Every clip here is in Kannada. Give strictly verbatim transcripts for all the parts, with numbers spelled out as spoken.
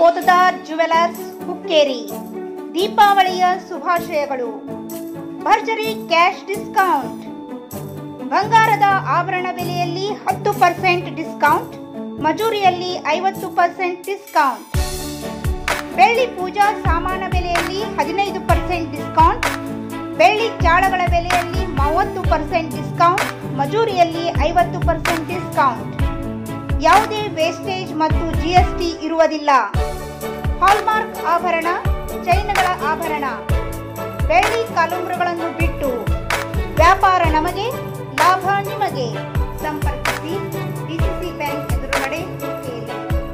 ಪೋತದಾರ್ ಜ್ಯುವೆಲರ್ಸ್ ಹುಕ್ಕೇರಿ ದೀಪಾವಳಿಯ ಶುಭಾಶಯಗಳು. ಭರ್ಜರಿ ಕ್ಯಾಶ್ ಡಿಸ್ಕೌಂಟ್. ಬಂಗಾರದ ಆಭರಣ ಬೆಲೆಯಲ್ಲಿ ಹತ್ತು ಪರ್ಸೆಂಟ್ ಡಿಸ್ಕೌಂಟ್, ಮಜೂರಿಯಲ್ಲಿ ಐವತ್ತು ಪರ್ಸೆಂಟ್ ಡಿಸ್ಕೌಂಟ್. ಬೆಳ್ಳಿ ಪೂಜಾ ಸಾಮಾನ ಬೆಲೆಯಲ್ಲಿ ಹದಿನೈದು ಪರ್ಸೆಂಟ್ ಡಿಸ್ಕೌಂಟ್, ಬೆಳ್ಳಿ ಚಾಳಗಳ ಬೆಲೆಯಲ್ಲಿ ಮೂವತ್ತು ಪರ್ಸೆಂಟ್ ಡಿಸ್ಕೌಂಟ್, ಮಜೂರಿಯಲ್ಲಿ ಐವತ್ತು ಪರ್ಸೆಂಟ್ ಡಿಸ್ಕೌಂಟ್. ಯಾವುದೇ ವೇಸ್ಟೇಜ್ ಮತ್ತು ಜಿಎಸ್ಟಿ ಇರುವುದಿಲ್ಲ. ಹಾಲ್ಮಾರ್ಕ್ ಆಭರಣ, ಚೈನ್ಗಳ ಆಭರಣ, ಬೆಳ್ಳಿ ಕಾಲುಂಗುರಗಳನ್ನು ಬಿಟ್ಟು ವ್ಯಾಪಾರ ನಮಗೆ, ಲಾಭ ನಿಮಗೆ. ಸಂಪರ್ಕಿಸಿ ಡಿಸಿಸಿ ಬ್ಯಾಂಕ್ ಎದುರುಗಡೆ ಹುಕ್ಕೇರಿ.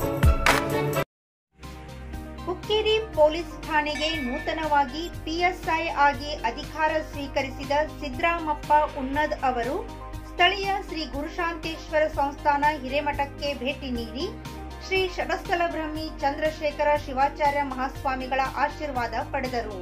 ಹುಕ್ಕೇರಿ ಪೊಲೀಸ್ ಠಾಣೆಗೆ ನೂತನವಾಗಿ ಪಿಎಸ್ಐ ಆಗಿ ಅಧಿಕಾರ ಸ್ವೀಕರಿಸಿದ ಸಿದ್ದರಾಮಪ್ಪ ಉನ್ನದ್ ಅವರು ಸ್ಥಳೀಯ ಶ್ರೀ ಗುರುಶಾಂತೇಶ್ವರ ಸಂಸ್ಥಾನ ಹಿರೇಮಠಕ್ಕೆ ಭೇಟಿ ನೀಡಿ ಶ್ರೀ ಷಡಸ್ಥಲ ಬ್ರಹ್ಮಿ ಚಂದ್ರಶೇಖರ ಶಿವಾಚಾರ್ಯ ಮಹಾಸ್ವಾಮಿಗಳ ಆಶೀರ್ವಾದ ಪಡೆದರು.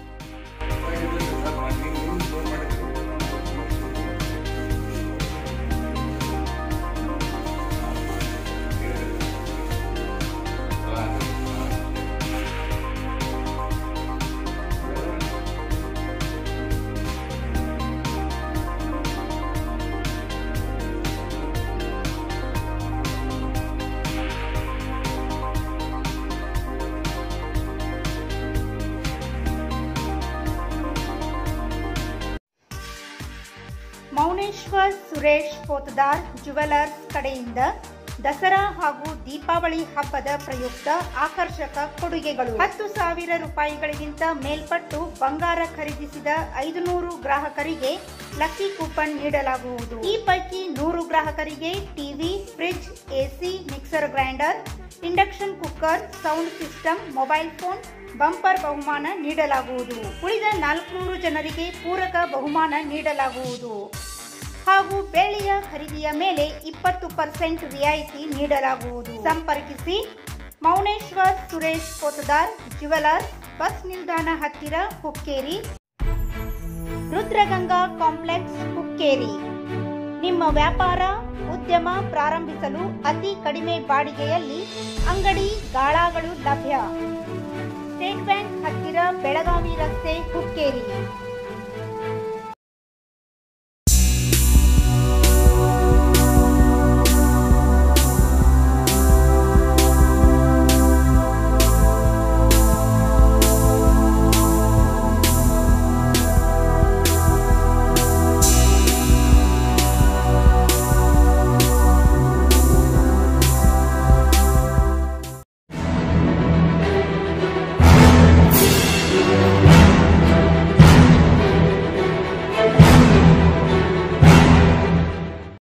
ಮೌನೇಶ್ವರ್ ಸುರೇಶ್ ಪೋತದಾರ್ ಜ್ಯುವೆಲರ್ಸ್ ಕಡೆಯಿಂದ ದಸರಾ ಹಾಗೂ ದೀಪಾವಳಿ ಹಬ್ಬದ ಪ್ರಯುಕ್ತ ಆಕರ್ಷಕ ಕೊಡುಗೆಗಳು. ಹತ್ತು ಸಾವಿರ ರೂಪಾಯಿಗಳಿಗಿಂತ ಮೇಲ್ಪಟ್ಟು ಬಂಗಾರ ಖರೀದಿಸಿದ ಐದು ನೂರು ಗ್ರಾಹಕರಿಗೆ ಲಕ್ಕಿ ಕೂಪನ್ ನೀಡಲಾಗುವುದು. ಈ ಪೈಕಿ ನೂರು ಗ್ರಾಹಕರಿಗೆ TV, fridge, AC, mixer grinder, induction cooker, sound system, mobile phone bumper ಬಹುಮಾನ ನೀಡಲಾಗುವುದು. ಉಳಿದ ನಾಲ್ಕುನೂರು ಜನರಿಗೆ ಪೂರಕ ಬಹುಮಾನ ನೀಡಲಾಗುವುದು ಹಾಗೂ ಬೆಳ್ಳಿಯ ಖರೀದಿಯ ಮೇಲೆ ಇಪ್ಪತ್ತು ಪರ್ಸೆಂಟ್ ರಿಯಾಯಿತಿ ನೀಡಲಾಗುವುದು. ಸಂಪರ್ಕಿಸಿ ಮೌನೇಶ್ವರ್ ಸುರೇಶ್ ಪೋತದಾರ್ ಜ್ಯುವೆಲರ್ಸ್, ಬಸ್ ನಿಲ್ದಾಣ ಹತ್ತಿರ, ಹುಕ್ಕೇರಿ. ರುದ್ರಗಂಗಾ ಕಾಂಪ್ಲೆಕ್ಸ್, ಹುಕ್ಕೇರಿ. ನಿಮ್ಮ ವ್ಯಾಪಾರ ಉದ್ಯಮ ಪ್ರಾರಂಭಿಸಲು ಅತಿ ಕಡಿಮೆ ಬಾಡಿಗೆಯಲ್ಲಿ ಅಂಗಡಿ ಗಾಳಾಗಳು ಲಭ್ಯ. ಸ್ಟೇಟ್ ಬ್ಯಾಂಕ್ ಹತ್ತಿರ, ಬೆಳಗಾವಿ ರಸ್ತೆ, ಹುಕ್ಕೇರಿ.